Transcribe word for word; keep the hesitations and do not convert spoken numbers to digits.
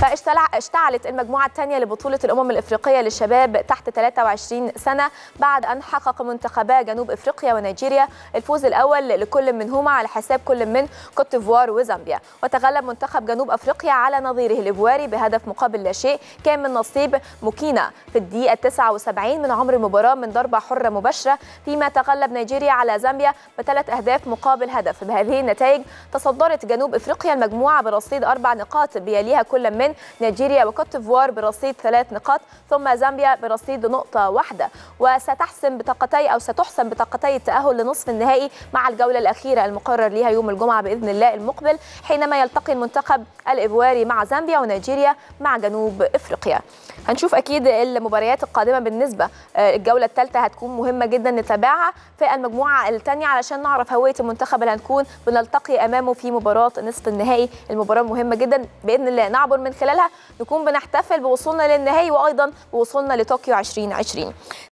فاشتعلت المجموعة الثانية لبطولة الأمم الإفريقية للشباب تحت ثلاثة وعشرين سنة بعد أن حقق منتخبا جنوب إفريقيا ونيجيريا الفوز الأول لكل منهما على حساب كل من كوت ديفوار وزامبيا. وتغلب منتخب جنوب أفريقيا على نظيره الإيفواري بهدف مقابل لا شيء كان من نصيب موكينا في الدقيقة التاسعة والسبعين من عمر المباراة من ضربة حرة مباشرة، فيما تغلب نيجيريا على زامبيا بثلاث أهداف مقابل هدف. بهذه النتائج تصدرت جنوب إفريقيا المجموعة برصيد أربع نقاط، بيليها كل من نيجيريا وكوت ديفوار برصيد ثلاث نقاط، ثم زامبيا برصيد نقطة واحدة. وستحسم بطاقتي أو ستحسم بطاقتي التأهل لنصف النهائي مع الجولة الأخيرة المقرر لها يوم الجمعة بإذن الله المقبل، حينما يلتقي المنتخب الإيفواري مع زامبيا ونيجيريا مع جنوب إفريقيا. هنشوف أكيد المباريات القادمة بالنسبة الجولة الثالثة هتكون مهمة جدا نتابعها في المجموعة الثانية علشان نعرف هوية المنتخب اللي هنكون بنلتقي أمامه في مباراة نصف النهائي. المباراة مهمة جدا بإذن الله نعبر من خلالها نكون بنحتفل بوصولنا للنهائي وأيضا بوصولنا لطوكيو ألفين وعشرين.